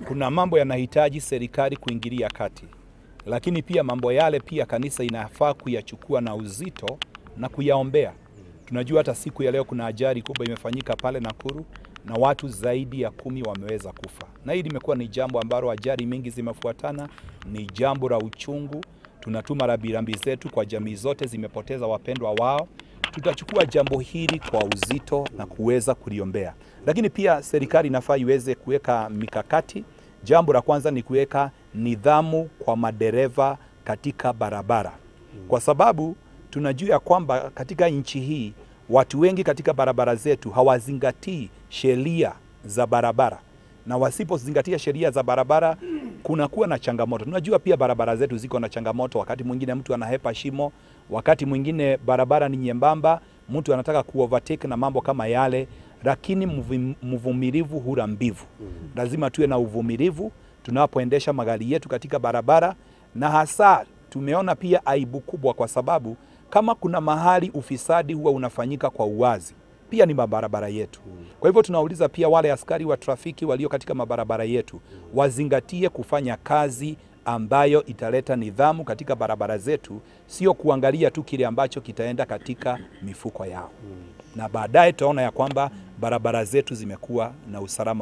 kuna mambo yanahitaji serikali kuingilia kati, lakini pia mambo yale pia kanisa inafaa kuyachukua na uzito na kuyaombea. Tunajua hata siku ya leo kuna ajali kubwa imefanyika pale Nakuru na watu zaidi ya 10 wameweza kufa. Na hili limekuwa ni jambo ambalo ajali mingi zimefuatana, ni jambo la uchungu. Tunatuma rambirambi zetu kwa jamii zote zimepoteza wapendwa wao. Tutachukua jambo hili kwa uzito na kuweza kuliombea. Lakini pia serikali inafaa iweze kuweka mikakati. Jambo la kwanza ni kuweka nidhamu kwa madereva katika barabara. Kwa sababu tunajua kwamba katika nchi hii watu wengi katika barabara zetu hawazingatii sheria za barabara. Na wasipozingatia sheria za barabara kunakuwa na changamoto. Tunajua pia barabara zetu ziko na changamoto, wakati mwingine mtu anahepa shimo, wakati mwingine barabara ni nyembamba, mtu anataka kuovertake na mambo kama yale, lakini mvumilivu hula mbivu. Lazima tuwe na uvumilivu tunapoendesha magari yetu katika barabara, na hasa tumeona pia aibu kubwa kwa sababu kama kuna mahali ufisadi huwa unafanyika kwa uwazi, pia ni mabarabara yetu. Kwa hivyo tunauliza pia wale askari wa trafiki walio katika mabarabara yetu wazingatie kufanya kazi ambayo italeta nidhamu katika barabara zetu, sio kuangalia tu kile ambacho kitaenda katika mifuko yao. Na baadaye tutaona ya kwamba barabara zetu zimekuwa na usalama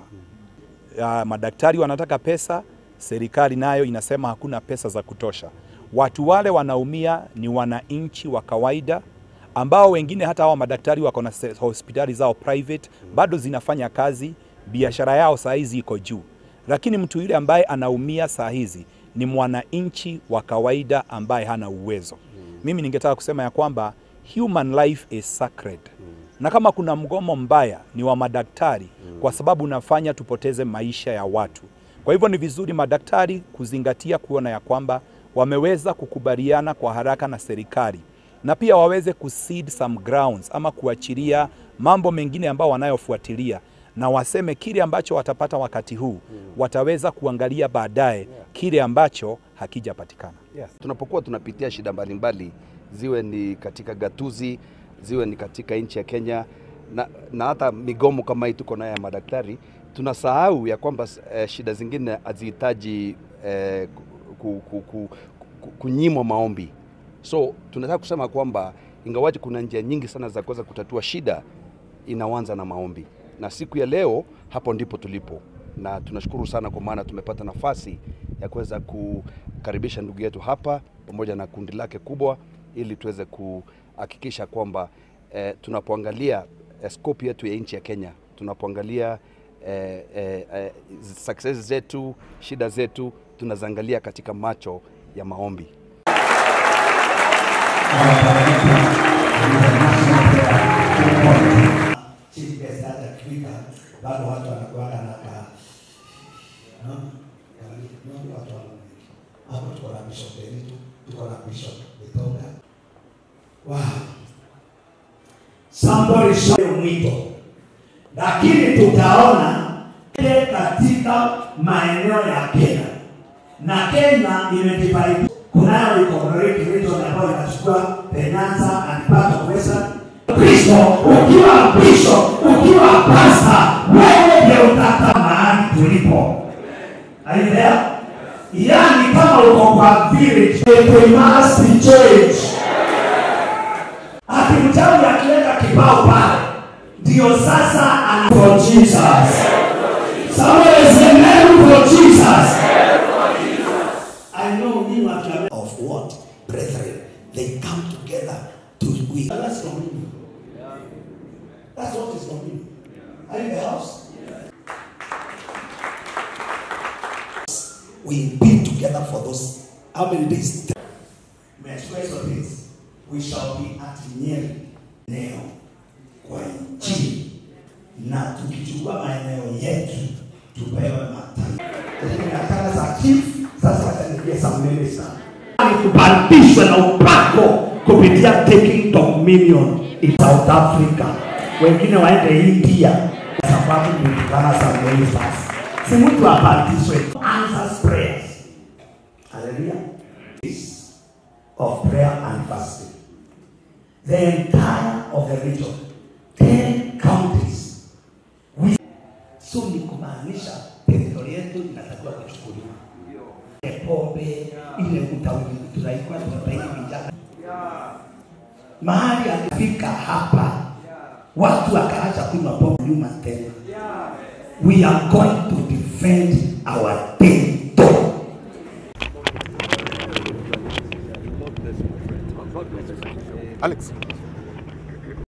unaofaa. Madaktari wanataka pesa, serikali nayo inasema hakuna pesa za kutosha. Watu wale wanaumia ni wananchi wa kawaida, ambao wengine hata hawa madaktari wako na hospitali zao private, bado zinafanya kazi, biashara yao saa hizi iko juu. Lakini mtu yule ambaye anaumia saa hizi ni mwananchi wa kawaida ambaye hana uwezo. Mimi ningetaka kusema ya kwamba human life is sacred. Na kama kuna mgomo mbaya ni wa madaktari, kwa sababu unafanya tupoteze maisha ya watu. Kwa hivyo ni vizuri madaktari kuzingatia kuona ya kwamba wameweza kukubaliana kwa haraka na serikali, na pia waweze kucede some grounds ama kuachilia mambo mengine ambao wanayofuatilia, na waseme kile ambacho watapata wakati huu wataweza kuangalia baadaye kile ambacho hakijapatikana. Tunapokuwa tunapitia shida mbalimbali, ziwe ni katika gatuzi, ziwe ni katika nchi ya Kenya, na hata migomo kama hii tuko nayo ya madaktari, tunasahau ya kwamba shida zingine hazihitaji kunyimwa maombi. So tunataka kusema kwamba ingawaje kuna njia nyingi sana za kuweza kutatua shida, inaanza na maombi. Na siku ya leo hapo ndipo tulipo, na tunashukuru sana kwa maana tumepata nafasi ya kuweza kukaribisha ndugu yetu hapa pamoja na kundi lake kubwa, ili tuweze kuhakikisha kwamba tunapoangalia scope yetu ya nchi ya Kenya, tunapoangalia success zetu, shida zetu, tunazangalia katika macho ya maombi. Bado watu wanakuwa na hapo tuko na bishop Benito, tuko na bishop Betonga. Wow. Somebody show mwito. Lakini tutaona katika maeneo ya Kenya. Na Kenya imedivided. Kunayo economic region ambayo inachukua Penanza and part of Western. Kristo, ukiwa bishop, ukiwa pastor, wewe ndio utata mahali tulipo. Are you there? Yani kama uko kwa village, we must change. Akimtawi akiweka kibao pale, ndio sasa and for Jesus. Somebody say amen for Jesus. I know you are of what? Brethren, they come together to we. That's communion. That's what is communion. Are you in the house? We be together for those how many days? May I express on this? We shall be at Nyeri leo kwa nchi, na tukichukua maeneo yetu tupewe mataifa. Tunataka za chief sasa ataingia some minister. Kubadilishwa na upako kupitia taking dominion in South Africa. Wengine waende India sababu ni kama some ministers. Si mtu abadilishwe. Answers prayers. Hallelujah. Of prayer and fasting. The entire of the region, 10 counties. So ni kumaanisha territory zetu inatakiwa kuchukuliwa. Pombe ile tutaikuwa tunataiki vijana. Mahali akifika hapa watu wakaacha kunywa pombe nyuma tena. We are going to defend our territory. Alex.